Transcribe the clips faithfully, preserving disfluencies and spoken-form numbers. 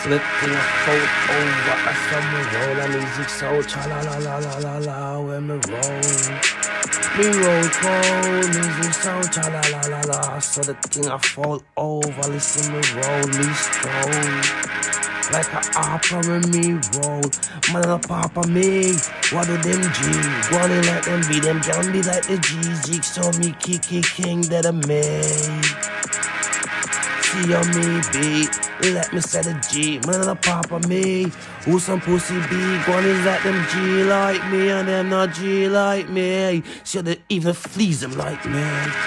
Let me fold over a summer roll. I mean Zeeksoul, cha la la la la la la. When me roll, me roll cold. Me Zeeksoul, cha la la la la. So the thing I fall over. Listen me roll, me stroll. Like a opera when me roll. Man a papa me. What do them G? Go on and let them be. Them can be like the G. Zeeksoul me kiki king that I made. See on me beat. Let me set a G, man a papa me. Who some pussy be? Gone is let them G like me, and them not G like me. See they even fleas them like me.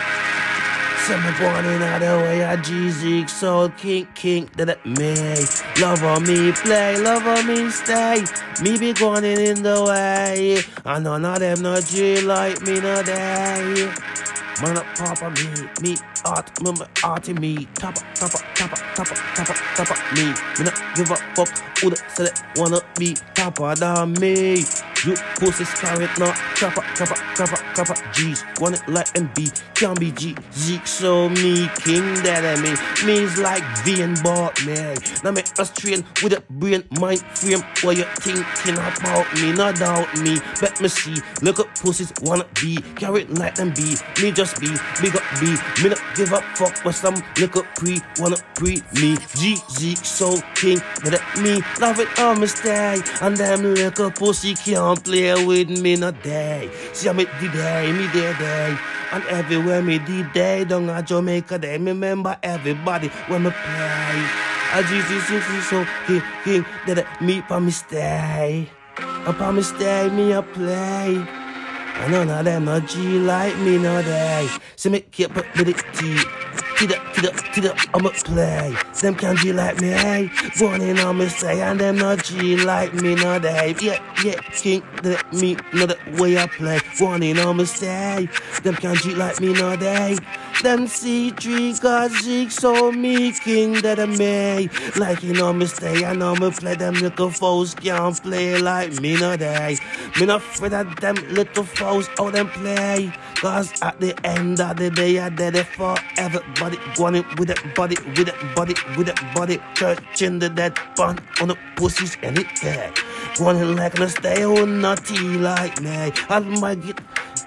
Some me born in other way, I G Zeeksoul king king that it me. Love on me play, love on me stay. Me be going in the way, and none of them not G like me no day. Man up papa me, me art, remember art in me. Top up, top up, top up, top up, top up, top up me. Me not give a fuck who the select wanna be topper than me. You pussies carry it not chopper, chopper, chopper, chopper. G's want it like M B, can't be G. Zeeksoul me king that I mean. Me's like V and bought me. Now make us train with a brain mind frame. What you thinking about me? Not doubt me. Bet me see, look up pussies wanna be carry it like them be. Me just be big up B. Me not give up fuck with some look up pre wanna pre me. G Zeeksoul king that me love it on me stay. And them little pussy can't play with me no day. See I make the day, me day day. And everywhere me the day, down at Jamaica they remember everybody when me play. I just Zeeksoul king king that me pa me stay. And pa me stay me a play. And none of them no G like me no day. See me keep up with it T. Tida, tida, tida, I'ma play. Them can't G like me, hey. Going in on me say, and them not G like me no day. Yeah, yeah, king, that me, know the way I play. Going in on me say, them can't G like me no day. Them C three got Zeeksoul me king that I made. Like you know me stay, I know me play. Them little foes can't play like me no day. Me not afraid of them little foes, how them play. Cause at the end of the day, I did it for everybody. Going with that body, with that body, with that body. Church in the dead bun on the pussies and it dead. Going like no stay on naughty like me. I might get,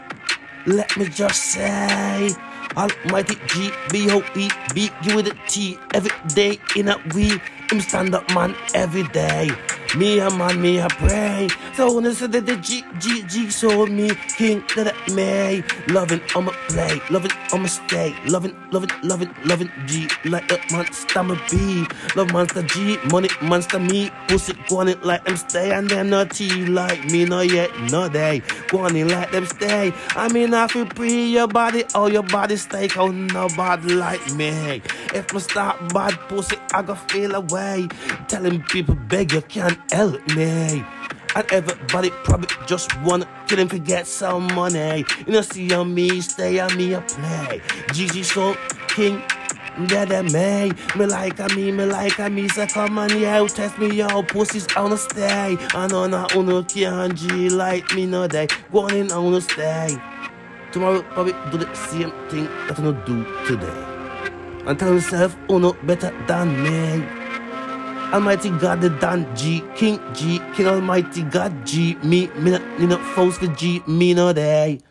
let me just say. Almighty G, B O E, beat you with a T every day in a week. I'm stand up man every day. Me a man, me a pray. So when I said that the G, G, Zeeksoul me king that I may. Loving I'ma play, loving I'ma stay. Loving, loving, loving, loving G like a monster me be. Love monster G, money monster me. Pussy going it like them stay and them not T like me no yet no day. Going it like them stay. I mean I feel free your body or your body stay. Cause nobody like me. If me start bad pussy I go feel away. Telling people beg you can't help me. And everybody probably just wanna kill him to get some money. You know see on me stay on me a play. Zeeksoul king that I made. Me like a me, me like a me. So come on yeah, test me yo pussies on the stay. I know not uno can't G like me no day. Going in on the stay. Tomorrow probably do the same thing that I don't do today. And tell myself uno better than me. Almighty God the Dan G, King G, King Almighty God G, me, me not, me not false for G, me no day.